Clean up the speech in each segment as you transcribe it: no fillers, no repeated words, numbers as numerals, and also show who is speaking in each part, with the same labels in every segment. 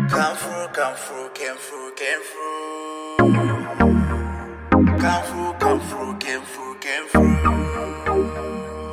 Speaker 1: Come through, come through, came through, came through. Come through, come through, came through, came through.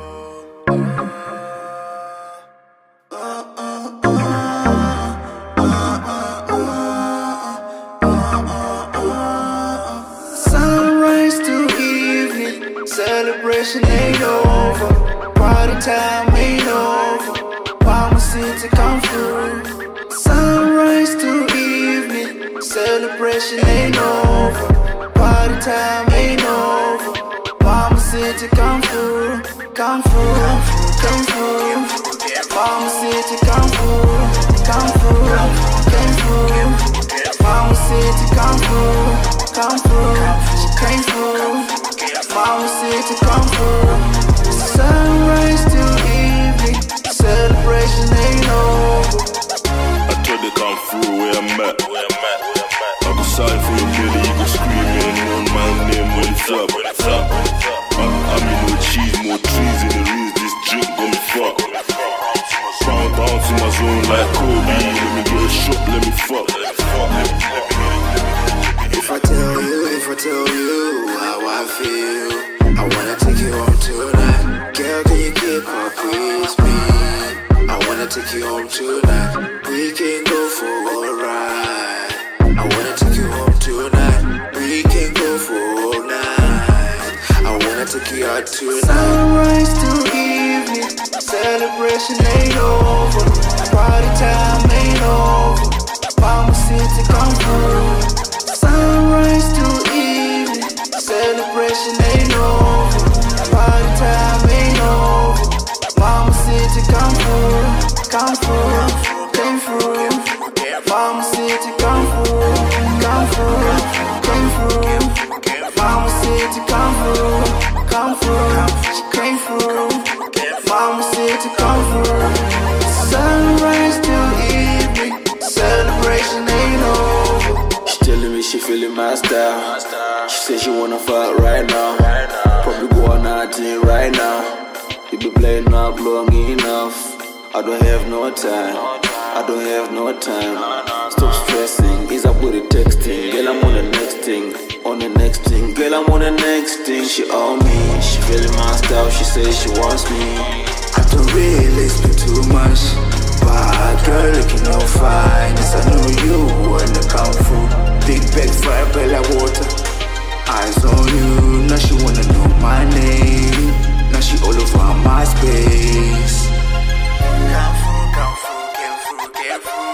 Speaker 2: Sunrise to evening, celebration ain't over. Party time ain't over. Palmer City come through. Sunrise to evening, celebration ain't over. Party time ain't over. Palmer City come through, come through, come through. Palmer City come through, come through, come through. Palmer City come through, come through. She came through. Palmer City come through. Sunrise to evening, celebration ain't over.
Speaker 3: I told they come through where I'm at. I go sign for your belly, you go screaming on my name when it's up. I mean no cheese, more trees in the rings, this drink got me fucked. Bounce in my zone like Kobe, let me get a shot, let me fuck.
Speaker 2: If I tell you how I feel, I wanna take you home tonight. Girl, can you keep up with me? I wanna take you home tonight. We can go for a ride. I wanna take you home tonight. We can go for all night. I wanna take you out tonight. Sunrise to evening, celebration ain't over. Party time ain't over. Palmer City come through. Sunrise to evening, celebration ain't over. Party time ain't over. Palmer City come through, come through, came through. Palmer City come through, come through, came through. Palmer City come through, come through. She came through. Palmer City come through. Sunrise to evening, celebration ain't over. She telling me she feeling my style. She said she wanna fuck right now. Probably go on 19 right now. You be playing up long enough. I don't have no time. I don't have no time. Stop stressing. Is up with the texting. Girl, I'm on the next thing. On the next thing. Girl, I'm on the next thing. She on me. She feeling my style. She says she wants me. I don't really speak too much, but girl, looking all fine. Yes, I know you wanna come through. Big bag fire, bell like water. Eyes on you. Now she wanna know my name. Now she all over my space.
Speaker 1: Come through, come through, came through, came through.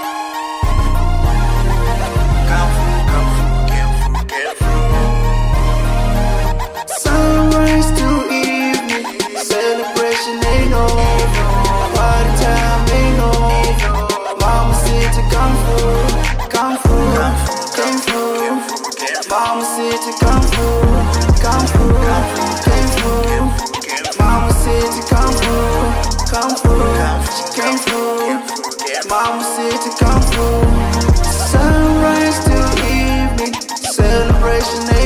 Speaker 1: Come through, come through, came through, came through.
Speaker 2: Sunrise to evening, celebration ain't over. Party time ain't over. Palmer City come through, come through, came through. Palmer City come through, come through, came through. Palmer City come through, come through. She came through. Palmer City come through. Sunrise to evening, celebration ain't over.